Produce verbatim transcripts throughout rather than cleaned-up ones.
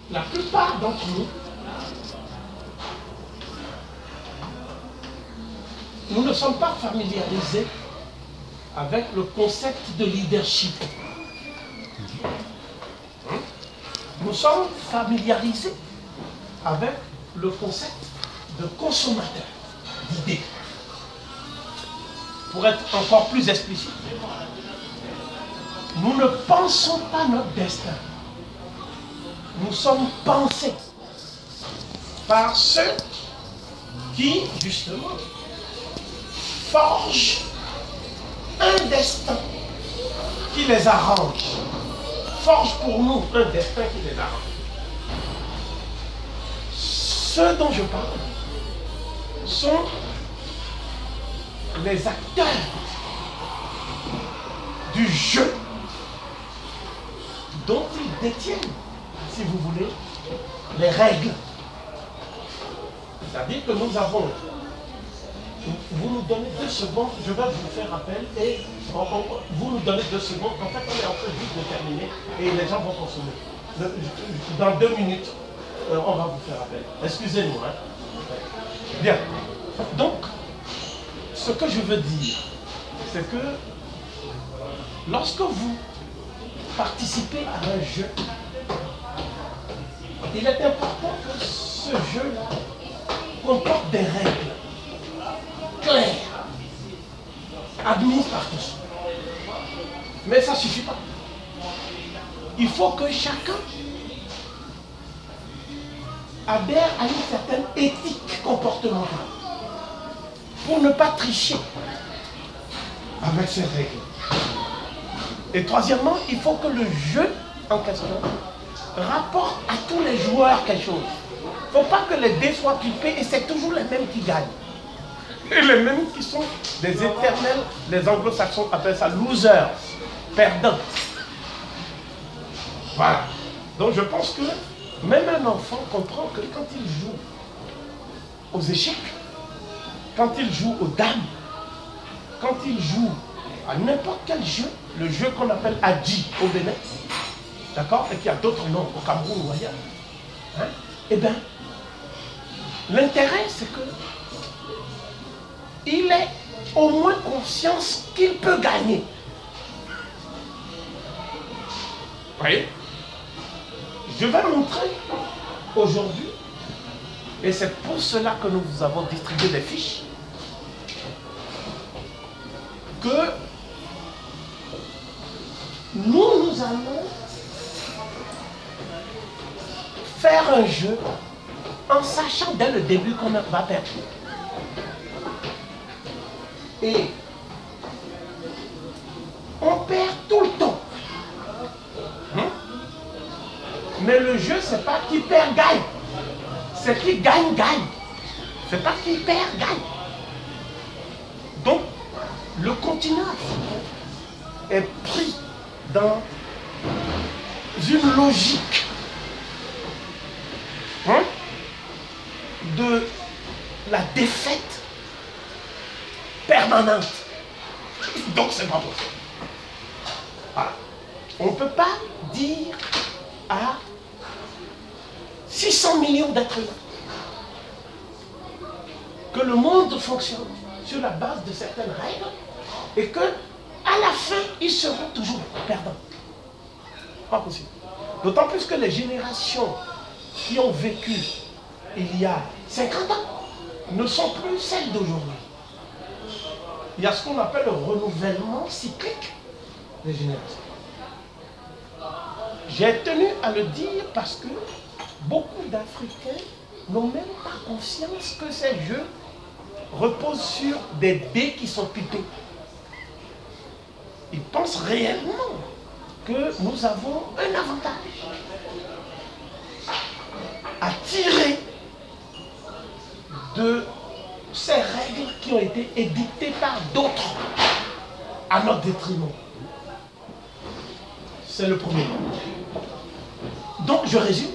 la plupart d'entre nous, nous ne sommes pas familiarisés avec le concept de leadership. Nous sommes familiarisés avec le concept de consommateur d'idées. Pour être encore plus explicite, nous ne pensons pas notre destin. Nous sommes pensés par ceux qui, justement, forgent un destin qui les arrange. Forgent pour nous un destin qui les arrange. Ceux dont je parle sont les acteurs du jeu dont ils détiennent, si vous voulez, les règles. C'est-à-dire que nous avons, vous nous donnez deux secondes, je vais vous faire appel et on, on, vous nous donnez deux secondes, en fait on est en train juste de terminer et les gens vont consommer. Dans deux minutes, on va vous faire appel. Excusez-nous. Hein. Bien. Donc, ce que je veux dire, c'est que lorsque vous participez à un jeu, il est important que ce jeu-là comporte des règles claires, admises par tous. Mais ça ne suffit pas. Il faut que chacun adhère à une certaine éthique comportementale pour ne pas tricher avec ces règles. Et troisièmement, il faut que le jeu en question rapporte à tous les joueurs quelque chose. Il ne faut pas que les dés soient pipés et c'est toujours les mêmes qui gagnent. Et les mêmes qui sont des éternels, les anglo-saxons appellent ça losers, perdants. Voilà. Donc je pense que même un enfant comprend que quand il joue aux échecs, quand il joue aux dames, quand il joue à n'importe quel jeu, le jeu qu'on appelle Adji au Bénin, d'accord, et qui a d'autres noms au Cameroun ou ailleurs, hein, eh bien, l'intérêt c'est que il est au moins conscience qu'il peut gagner. Vous voyez? Je vais montrer aujourd'hui, et c'est pour cela que nous vous avons distribué des fiches, que nous, nous allons faire un jeu en sachant dès le début qu'on va perdre. Et on perd tout le temps. Hein? Mais le jeu, c'est pas qui perd, gagne. C'est qui gagne, gagne. C'est pas qui perd, gagne. Donc, le continent est pris dans une logique hein, de la défaite permanente. Donc, c'est pas possible. Voilà. On ne peut pas dire à six cents millions d'êtres humains que le monde fonctionne sur la base de certaines règles et que à la fin, ils seront toujours perdants. Pas possible. D'autant plus que les générations qui ont vécu il y a cinquante ans ne sont plus celles d'aujourd'hui. Il y a ce qu'on appelle le renouvellement cyclique des générations. J'ai tenu à le dire parce que beaucoup d'Africains n'ont même pas conscience que ces jeux reposent sur des dés qui sont pipés. Ils pensent réellement que nous avons un avantage à tirer de ces règles qui ont été édictées par d'autres à notre détriment. C'est le premier. Donc, je résume.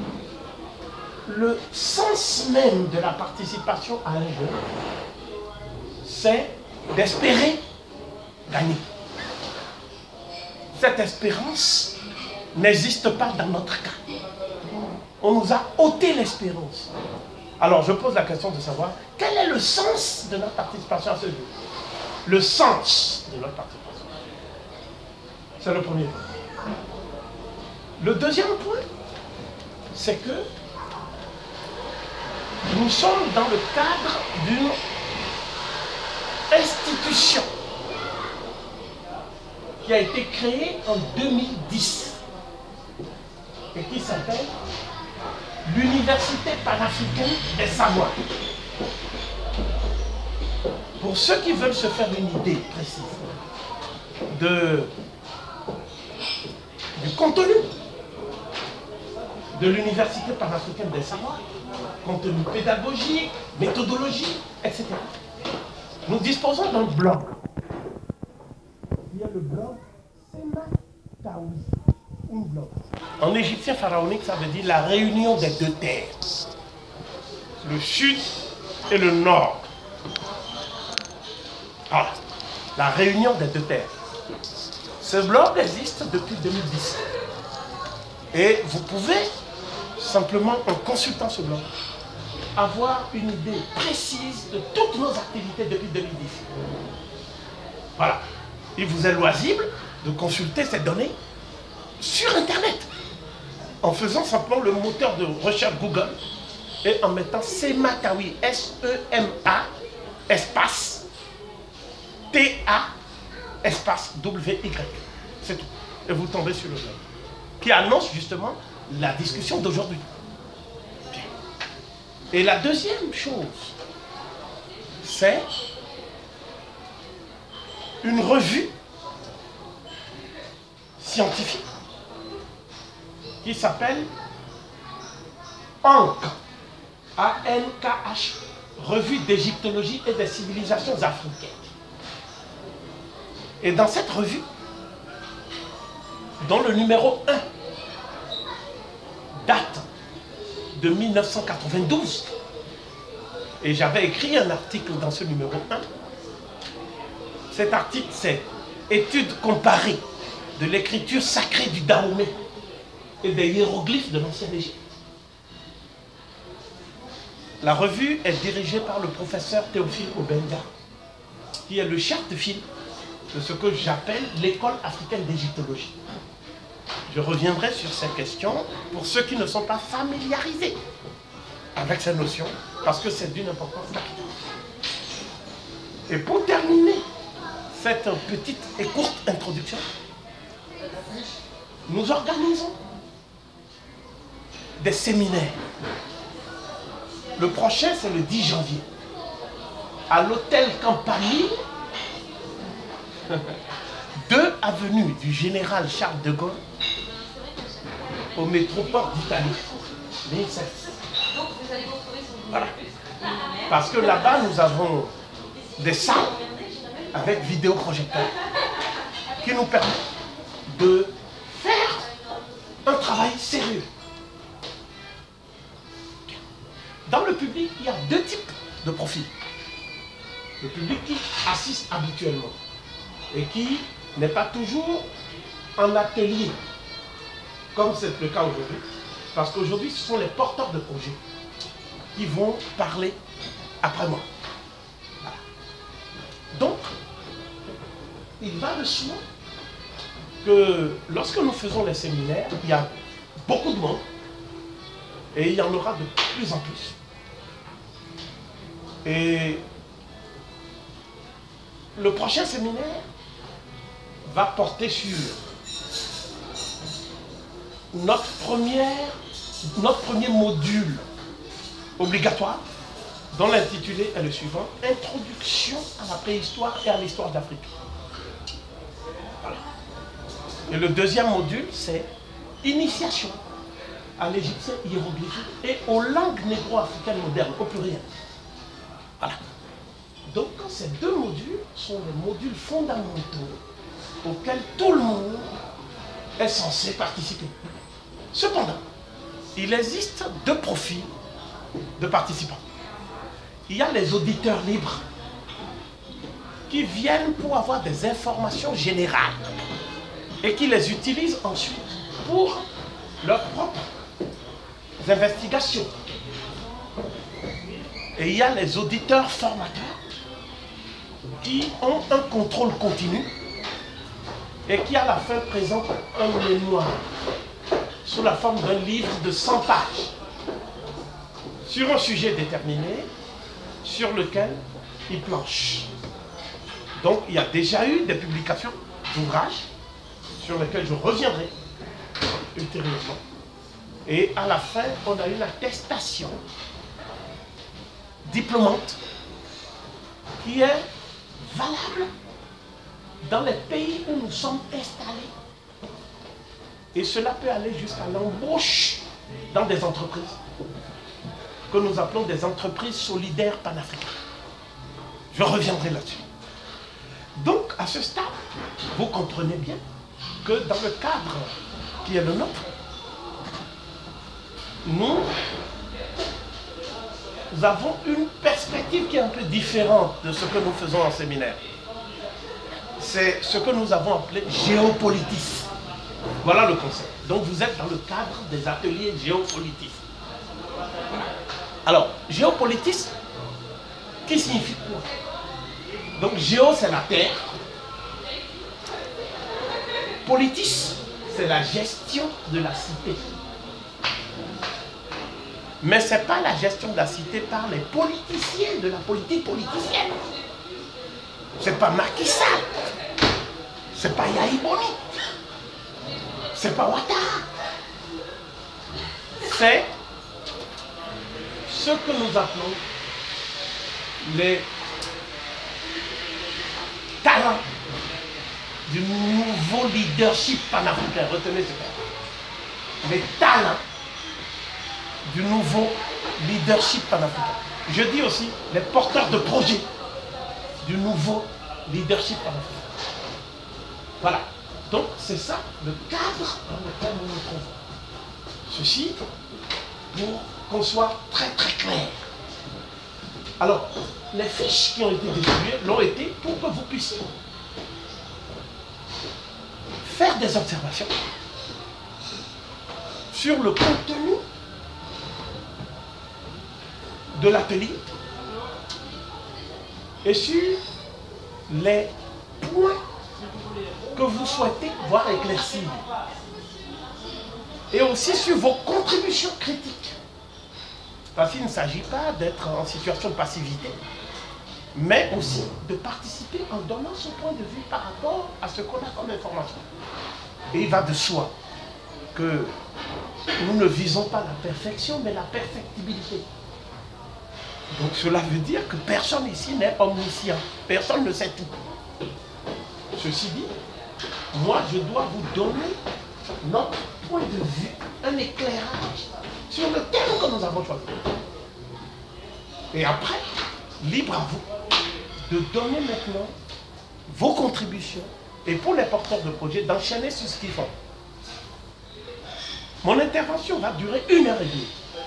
Le sens même de la participation à un jeu, c'est d'espérer gagner. Cette espérance n'existe pas dans notre cas. On nous a ôté l'espérance. Alors je pose la question de savoir quel est le sens de notre participation à ce jour. Le sens de notre participation. C'est le premier point. Le deuxième point, c'est que nous sommes dans le cadre d'une institution qui a été créée en deux mille dix et qui s'appelle l'Université panafricaine des savoirs. Pour ceux qui veulent se faire une idée précise de, du contenu de l'Université panafricaine des savoirs, contenu pédagogique, méthodologie, et cetera, nous disposons d'un blog. Il y a le blog Sematawi, un blog. En égyptien pharaonique, ça veut dire la réunion des deux terres. Le sud et le nord. Ah, la réunion des deux terres. Ce blog existe depuis deux mille dix. Et vous pouvez, simplement en consultant ce blog, avoir une idée précise de toutes nos activités depuis deux mille dix. Voilà. Il vous est loisible de consulter ces données sur Internet, en faisant simplement le moteur de recherche Google et en mettant Sematawi, S E M A, espace, T A, espace, W Y. C'est tout. Et vous tombez sur le blog, qui annonce justement la discussion d'aujourd'hui. Et la deuxième chose, c'est une revue scientifique qui s'appelle A N K, A N K H, Revue d'égyptologie et des civilisations africaines. Et dans cette revue, dont le numéro un date de mille neuf cent quatre-vingt-douze, et j'avais écrit un article dans ce numéro un, cet article c'est « Étude comparée de l'écriture sacrée du Dahomey et des hiéroglyphes de l'ancienne Égypte ». La revue est dirigée par le professeur Théophile Obenga, qui est le chef de file de ce que j'appelle l'école africaine d'égyptologie. Je reviendrai sur ces questions pour ceux qui ne sont pas familiarisés avec ces notions, parce que c'est d'une importance capitale. Et pour terminer cette petite et courte introduction, nous organisons des séminaires. Le prochain, c'est le dix janvier, à l'hôtel Campanile, deux avenue du Général Charles de Gaulle, au métroport d'Italie. Voilà. Parce que là-bas, nous avons des salles avec vidéoprojecteurs qui nous permettent de faire un travail sérieux. Dans le public, il y a deux types de profils. Le public qui assiste habituellement et qui n'est pas toujours en atelier, comme c'est le cas aujourd'hui, parce qu'aujourd'hui, ce sont les porteurs de projets qui vont parler après moi. Voilà. Donc, il va de soi que lorsque nous faisons les séminaires, il y a beaucoup de monde et il y en aura de plus en plus. Et le prochain séminaire va porter sur notre, première, notre premier module obligatoire, dont l'intitulé est le suivant: Introduction à la préhistoire et à l'histoire d'Afrique. Voilà. Et le deuxième module, c'est Initiation à l'égyptien hiéroglyphique et aux langues négro-africaines modernes, au pluriel. Voilà. Donc ces deux modules sont les modules fondamentaux auxquels tout le monde est censé participer. Cependant, il existe deux profils de participants. Il y a les auditeurs libres qui viennent pour avoir des informations générales et qui les utilisent ensuite pour leur propre investigations. Et il y a les auditeurs formateurs qui ont un contrôle continu et qui à la fin présentent un mémoire sous la forme d'un livre de cent pages sur un sujet déterminé sur lequel ils planchent. Donc il y a déjà eu des publications d'ouvrages sur lesquels je reviendrai ultérieurement. Et à la fin, on a une attestation diplômante qui est valable dans les pays où nous sommes installés. Et cela peut aller jusqu'à l'embauche dans des entreprises que nous appelons des entreprises solidaires panafricaines. Je reviendrai là-dessus. Donc, à ce stade, vous comprenez bien que dans le cadre qui est le nôtre, nous, nous avons une perspective qui est un peu différente de ce que nous faisons en séminaire. C'est ce que nous avons appelé géopolitisme. Voilà le concept. Donc vous êtes dans le cadre des ateliers géopolitisme. Alors, géopolitisme, qui signifie quoi? Donc géo, c'est la terre. Politis, c'est la gestion de la cité. Mais ce n'est pas la gestion de la cité par les politiciens, de la politique politicienne. Ce n'est pas Macky Sall. Ce n'est pas Yahi Boni. Ce n'est pas Ouattara. C'est ce que nous appelons les talents du nouveau leadership panafricain. Retenez ce terme. Les talents du nouveau leadership panafricain. Je dis aussi les porteurs de projets du nouveau leadership panafricain. Voilà. Donc c'est ça le cadre dans lequel nous nous trouvons. Ceci pour qu'on soit très très clair. Alors, les fiches qui ont été distribuées l'ont été pour que vous puissiez faire des observations sur le contenu de l'atelier et sur les points que vous souhaitez voir éclaircis et aussi sur vos contributions critiques. Parce qu'il ne s'agit pas d'être en situation de passivité, mais aussi de participer en donnant son point de vue par rapport à ce qu'on a comme information. Et il va de soi que nous ne visons pas la perfection, mais la perfectibilité. Donc cela veut dire que personne ici n'est omniscient. Personne ne sait tout. Ceci dit, moi je dois vous donner notre point de vue, un éclairage sur le thème que nous avons choisi. Et après, libre à vous de donner maintenant vos contributions et pour les porteurs de projets d'enchaîner sur ce qu'ils font. Mon intervention va durer une heure et demie.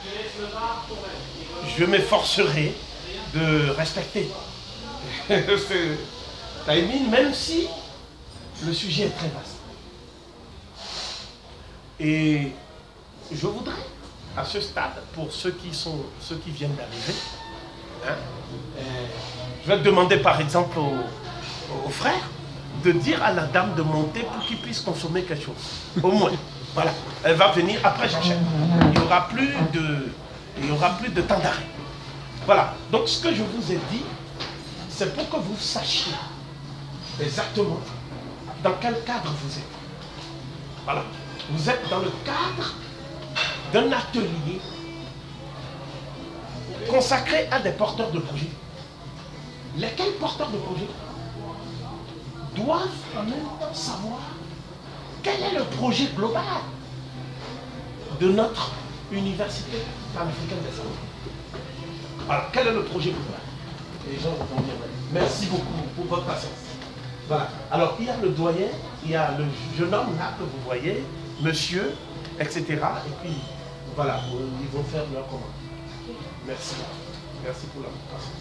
Je m'efforcerai de respecter ce timing, même si le sujet est très vaste. Et je voudrais, à ce stade, pour ceux qui, sont, ceux qui viennent d'arriver, hein, euh, je vais demander par exemple aux, aux frères de dire à la dame de monter pour qu'ils puissent consommer quelque chose. Au moins. Voilà. Elle va venir, après j'enchaîne. Il n'y aura plus de, il n'y aura plus de temps d'arrêt. Voilà. Donc ce que je vous ai dit, c'est pour que vous sachiez exactement dans quel cadre vous êtes. Voilà. Vous êtes dans le cadre d'un atelier consacré à des porteurs de projets. Lesquels porteurs de projets doivent en même temps savoir quel est le projet global de notre université panafricaine des savoirs. Alors, quel est le projet global? Les gens vont dire merci beaucoup pour votre patience. Voilà. Alors, il y a le doyen, il y a le jeune homme là que vous voyez, monsieur, et cetera. Et puis, voilà, ils vont faire leur commande. Merci. Merci pour la patience.